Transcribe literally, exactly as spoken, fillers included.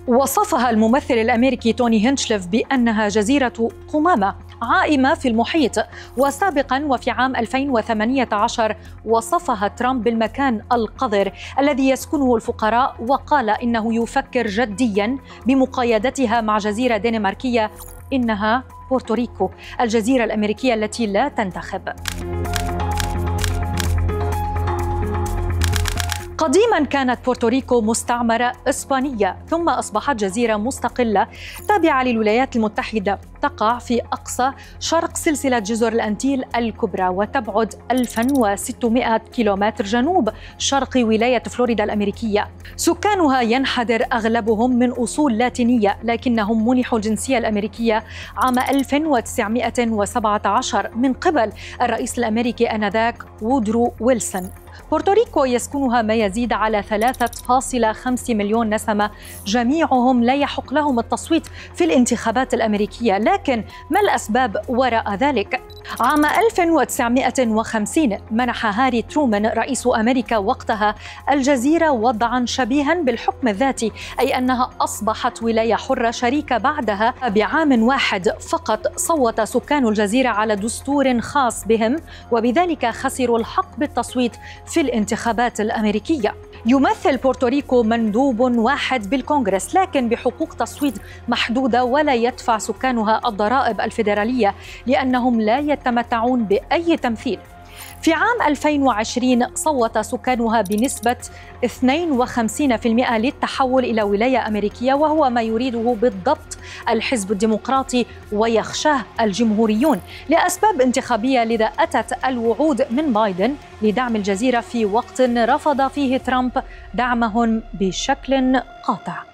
وصفها الممثل الأمريكي توني هينشليف بأنها جزيرة قمامة عائمة في المحيط. وسابقا وفي عام ألفين وثمانية عشر وصفها ترامب بالمكان القذر الذي يسكنه الفقراء، وقال إنه يفكر جديا بمقايضتها مع جزيرة دنماركية إنها بورتوريكو، الجزيرة الأمريكية التي لا تنتخب. قديما كانت بورتوريكو مستعمرة إسبانية، ثم أصبحت جزيرة مستقلة تابعة للولايات المتحدة، تقع في أقصى شرق سلسلة جزر الأنتيل الكبرى، وتبعد ألف وستمائة كيلومتر جنوب شرق ولاية فلوريدا الأمريكية. سكانها ينحدر أغلبهم من أصول لاتينية، لكنهم منحوا الجنسية الأمريكية عام ألف وتسعمائة وسبعة عشر من قبل الرئيس الأمريكي آنذاك وودرو ويلسون. بورتوريكو يسكنها ما يزيد على ثلاثة فاصلة خمسة مليون نسمة، جميعهم لا يحق لهم التصويت في الانتخابات الأمريكية. لكن ما الأسباب وراء ذلك؟ عام ألف وتسعمائة وخمسين منح هاري ترومان رئيس أمريكا وقتها الجزيرة وضعا شبيها بالحكم الذاتي، أي أنها أصبحت ولاية حرة شريكة. بعدها بعام واحد فقط صوت سكان الجزيرة على دستور خاص بهم، وبذلك خسروا الحق بالتصويت في الانتخابات الأمريكية. يمثل بورتوريكو مندوب واحد بالكونغرس، لكن بحقوق تصويت محدودة، ولا يدفع سكانها الضرائب الفيدرالية لأنهم لا يتمتعون بأي تمثيل. في عام ألفين وعشرين صوت سكانها بنسبة اثنين وخمسين بالمئة للتحول إلى ولاية أمريكية، وهو ما يريده بالضبط الحزب الديمقراطي ويخشاه الجمهوريون لأسباب انتخابية. لذا أتت الوعود من بايدن لدعم الجزيرة في وقت رفض فيه ترامب دعمهم بشكل قاطع.